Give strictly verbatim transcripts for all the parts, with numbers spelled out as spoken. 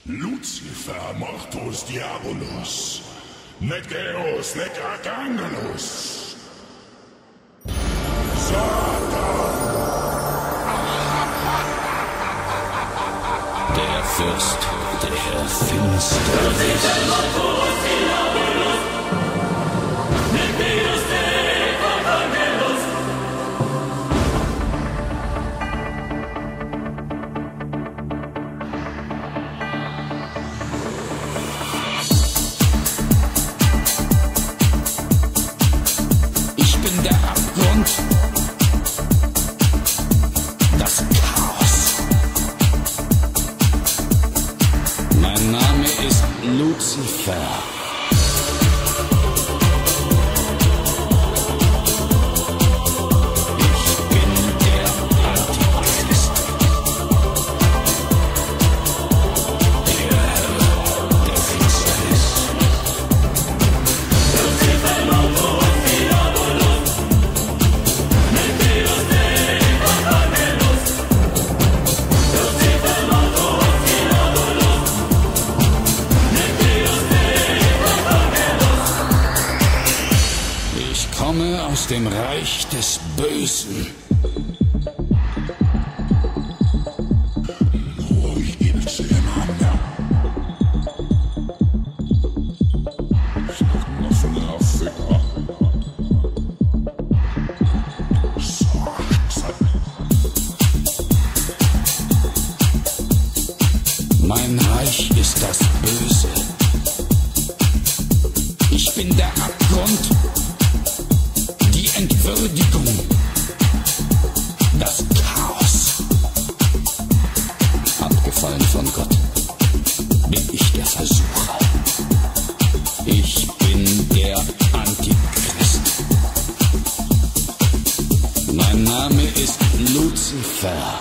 Lucifer mortus diabolus, nec Deus, nec archangelus. Satan! Der Fürst der Finsternis. Ich bin der Abgrund, das Chaos. Mein Name ist Lucifer. Ich komme aus dem Reich des Bösen. Mein Reich ist das Böse. Ich bin der Abgrund, die Entwürdigung, das Chaos. Abgefallen von Gott bin ich der Versucher. Ich bin der Antichrist. Mein Name ist Lucifer.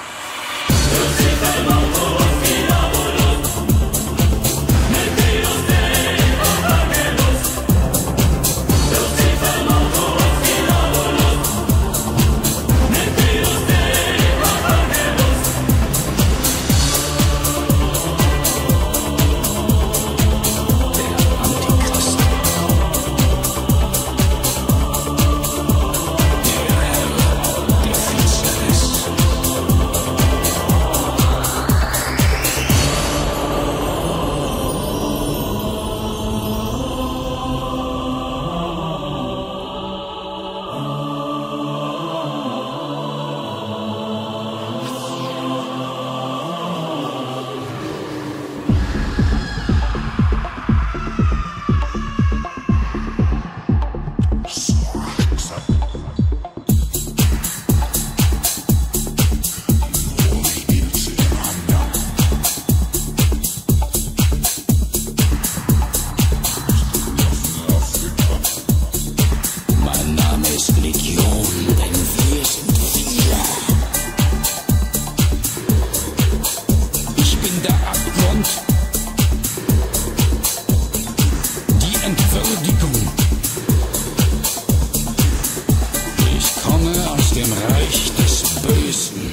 Dem Reich des Bösen.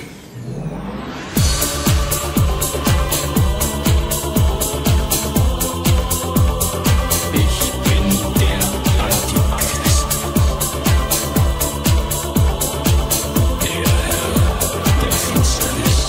Ich bin der Antichrist, der Herr der Finsternis.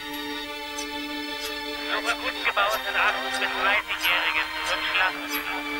Suche gut gebauten acht- bis dreißigjährigen zum Schlachten.